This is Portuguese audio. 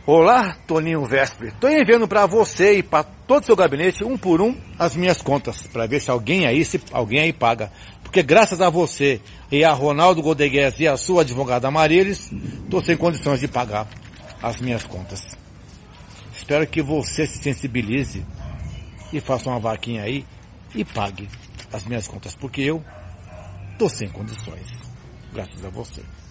Olá, Toninho Vesper. Estou enviando para você e para todo o seu gabinete, um por um, as minhas contas, para ver se alguém aí paga. Porque graças a você e a Ronaldo Godegues e a sua advogada Mariles, estou sem condições de pagar as minhas contas. Espero que você se sensibilize e faça uma vaquinha aí e pague as minhas contas, porque eu estou sem condições, graças a você.